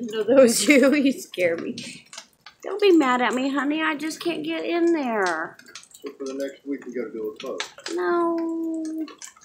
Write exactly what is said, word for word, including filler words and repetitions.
No, that was you. You scared me. Don't be mad at me, honey. I just can't get in there. So for the next week, we got to go with both. No.